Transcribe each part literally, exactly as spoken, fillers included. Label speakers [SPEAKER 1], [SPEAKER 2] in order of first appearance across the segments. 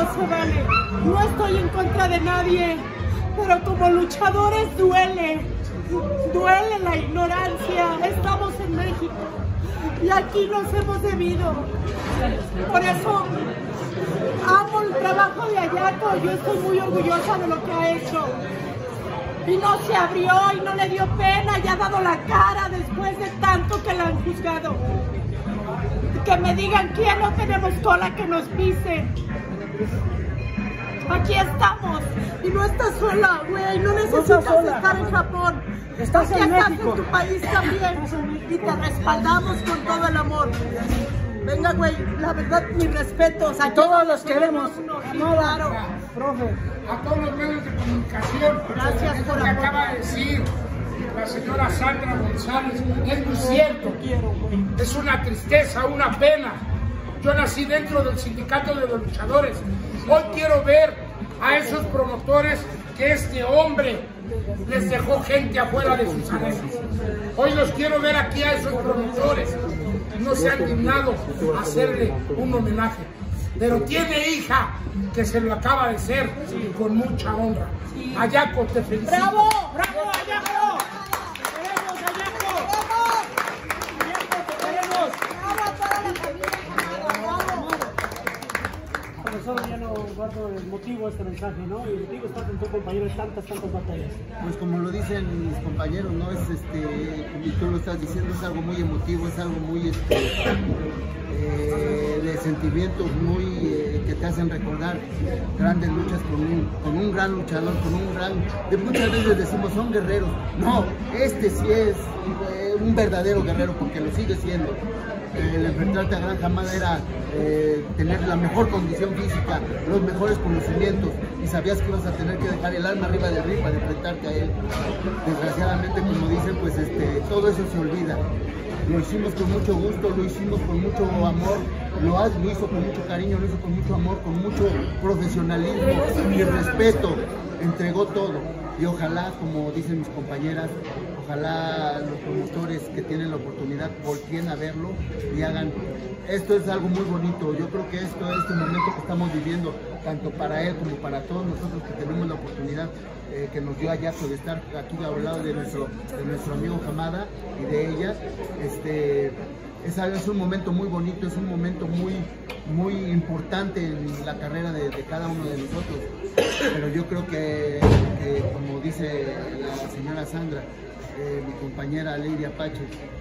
[SPEAKER 1] se vale. No estoy en contra de nadie, pero como luchadores duele. Duele la ignorancia. Estamos en México y aquí nos hemos debido. Por eso amo el trabajo de Ayaco. Yo estoy muy orgullosa de lo que ha hecho. Y no se abrió y no le dio pena y ha dado la cara después de tanto que la han juzgado. Que me digan quién no tenemos cola que nos pise. Aquí estamos. Y no estás sola, güey. No necesitas no estar en Japón.
[SPEAKER 2] Estás
[SPEAKER 1] Aquí
[SPEAKER 2] en
[SPEAKER 1] estás
[SPEAKER 2] México.
[SPEAKER 1] en tu país también. Y te respaldamos con todo el amor. Venga, güey, la verdad, mis respetos.
[SPEAKER 2] A todos los queremos.
[SPEAKER 1] Sí, claro.
[SPEAKER 2] Profe.
[SPEAKER 3] A todos los medios de comunicación.
[SPEAKER 1] Gracias por
[SPEAKER 3] lo que acaba de decir la señora Sandra González. Es muy cierto. Es una tristeza, una pena. Yo nací dentro del sindicato de los luchadores. Hoy quiero ver a esos promotores que este hombre les dejó gente afuera de sus anexos. Hoy los quiero ver aquí a esos promotores que no se han dignado a hacerle un homenaje. Pero tiene hija que se lo acaba de hacer con mucha honra. Ayaco, te felicito.
[SPEAKER 1] ¡Bravo! ¡Bravo, Ayaco! ¡Te queremos, Ayaco! ¡Ayaco, te queremos! ¡Bravo a toda la familia! ¡Bravo!
[SPEAKER 2] Profesor, ya no guardo el motivo de este mensaje, ¿no? Y el motivo está con tu compañero en tantas, tantas batallas.
[SPEAKER 4] Pues como lo dicen mis compañeros, ¿no? Es este, y tú lo estás diciendo, es algo muy emotivo, es algo muy este, eh, de sentimientos muy eh, que te hacen recordar grandes luchas con un, con un gran luchador, con un gran, de muchas veces decimos son guerreros, no, este sí es eh, un verdadero guerrero porque lo sigue siendo. El enfrentarte a Gran Hamada era eh, tener la mejor condición física, los mejores conocimientos y sabías que ibas a tener que dejar el alma arriba del ring para enfrentarte a él. Desgraciadamente, como dicen, pues este, todo eso se olvida. Lo hicimos con mucho gusto, lo hicimos con mucho amor, lo, has, lo hizo con mucho cariño, lo hizo con mucho amor, con mucho profesionalismo y respeto, entregó todo. Y ojalá, como dicen mis compañeras, ojalá los promotores que tienen la oportunidad volteen a verlo y hagan, esto es algo muy bonito. Yo creo que esto, este momento que estamos viviendo, tanto para él como para todos nosotros que tenemos la oportunidad eh, que nos dio Ayaco de estar aquí al lado de nuestro, de nuestro amigo Hamada y de ella, este, es, es un momento muy bonito, es un momento muy, muy importante en la carrera de, de cada uno de nosotros. Pero yo creo que, que como dice la señora Sandra, eh, mi compañera Lady Apache,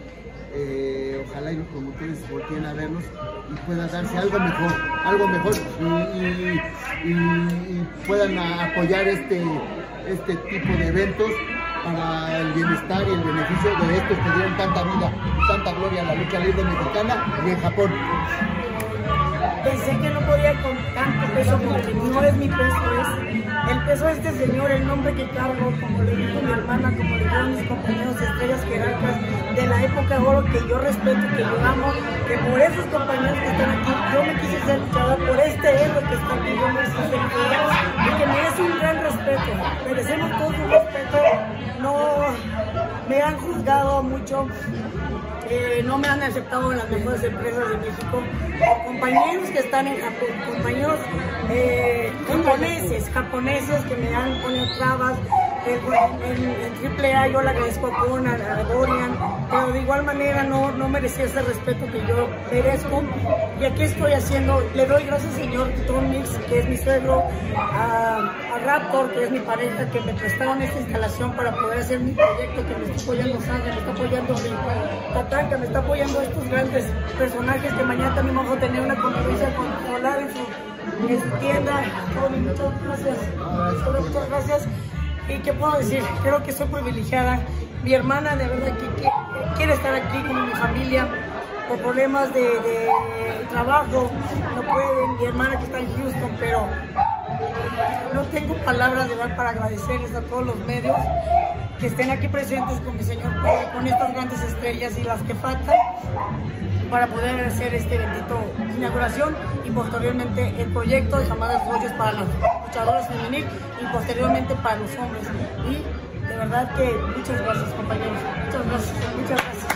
[SPEAKER 4] eh, ojalá y los promotores volteen a vernos y pueda darse algo mejor, algo mejor y, y, y, y puedan apoyar este, este tipo de eventos para el bienestar y el beneficio de estos que dieron tanta vida y tanta gloria a la lucha libre mexicana y en Japón.
[SPEAKER 5] Pensé que no podía con tanto peso porque no es mi peso, es el peso de este señor, el nombre que cargo, como le dijo mi hermana, como le dijeron mis compañeros estrellas jerarcas de la época de oro que yo respeto, que yo amo, que por esos compañeros que están aquí, yo me quise ser luchador, por este héroe que está aquí, yo me quise ser luchador, y que merece un gran respeto, merecemos todo un respeto, no me han juzgado mucho. Eh, no me han aceptado en las mejores empresas de México, compañeros que están en Japón, compañeros eh, japoneses, japoneses que me han ponido trabas. En, en, en triple A yo le agradezco a Con, a, a Dorian, pero de igual manera no, no merecía ese respeto que yo merezco. Y aquí estoy haciendo, le doy gracias al señor Tom Mix, que es mi suegro, a, a Raptor, que es mi pareja, que me prestaron esta instalación para poder hacer mi proyecto, que me está apoyando Sandra, me está apoyando mi Tatanka, me está apoyando estos grandes personajes que mañana también vamos a tener una conferencia con Olar en su, en su tienda. Tony, muchas gracias. Muchas gracias. ¿Y qué puedo decir? Creo que soy privilegiada. Mi hermana de verdad que, que quiere estar aquí con mi familia. Por problemas de, de trabajo no pueden. Mi hermana que está en Houston, pero no tengo palabras de verdad para agradecerles a todos los medios que estén aquí presentes con mi señor Pedro, con estas grandes estrellas y las que faltan para poder hacer este bendito inauguración y posteriormente el proyecto de Hamada Rollos para las luchadoras femenil y posteriormente para los hombres. Y de verdad que muchas gracias, compañeros, muchas gracias, muchas gracias.